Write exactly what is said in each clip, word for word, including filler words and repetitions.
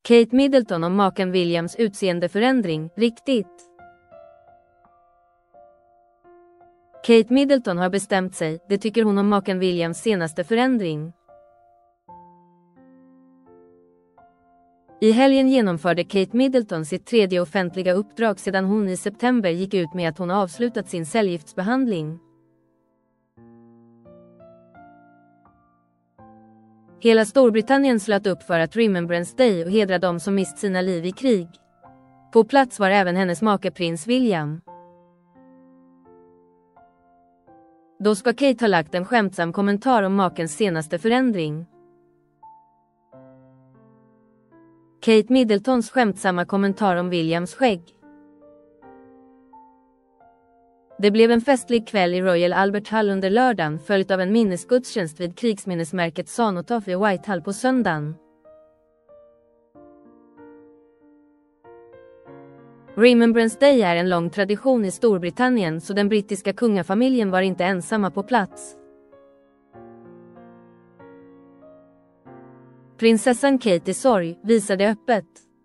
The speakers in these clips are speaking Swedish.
Kate Middleton om maken Williams utseendeförändring, riktigt. Kate Middleton har bestämt sig, det tycker hon om maken Williams senaste förändring. I helgen genomförde Kate Middleton sitt tredje offentliga uppdrag sedan hon i september gick ut med att hon avslutat sin cellgiftsbehandling. Hela Storbritannien slöt upp för att Remembrance Day och hedra dem som mist sina liv i krig. På plats var även hennes make prins William. Då ska Kate ha lagt en skämtsam kommentar om makens senaste förändring. Kate Middletons skämtsamma kommentar om Williams skägg. Det blev en festlig kväll i Royal Albert Hall under lördagen, följt av en minnesgudstjänst vid krigsminnesmärket Cenotaph i Whitehall på söndagen. Remembrance Day är en lång tradition i Storbritannien, så den brittiska kungafamiljen var inte ensamma på plats. Prinsessan Kate i sorg visade öppet.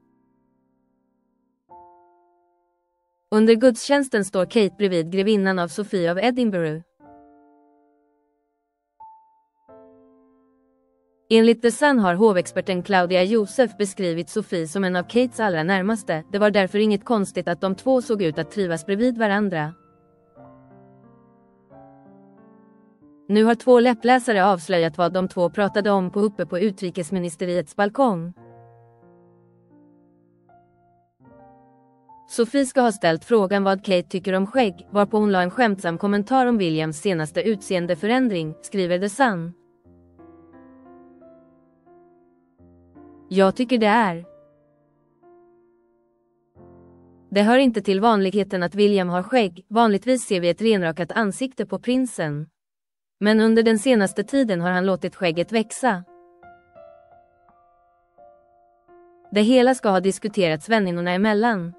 Under gudstjänsten står Kate bredvid grevinnan av Sophie av Edinburgh. Enligt The Sun har hovexperten Claudia Joseph beskrivit Sophie som en av Kates allra närmaste. Det var därför inget konstigt att de två såg ut att trivas bredvid varandra. Nu har två läppläsare avslöjat vad de två pratade om på uppe på utrikesministeriets balkong. Sophie ska ha ställt frågan vad Kate tycker om skägg, varpå hon la en skämtsam kommentar om Williams senaste utseendeförändring, skriver The Sun. Jag tycker det är. Det hör inte till vanligheten att William har skägg, vanligtvis ser vi ett renrakat ansikte på prinsen. Men under den senaste tiden har han låtit skägget växa. Det hela ska ha diskuterats väninnorna emellan.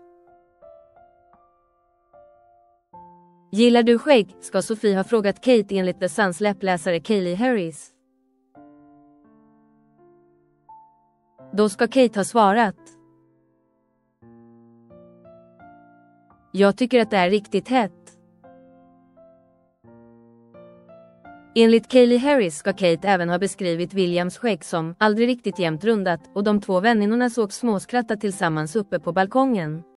Gillar du skägg, ska Sophie ha frågat Kate enligt The Suns läppläsare Kaylee Harris. Då ska Kate ha svarat: jag tycker att det är riktigt hett. Enligt Kaylee Harris ska Kate även ha beskrivit Williams skägg som aldrig riktigt jämnt rundat, och de två väninnorna såg småskratta tillsammans uppe på balkongen.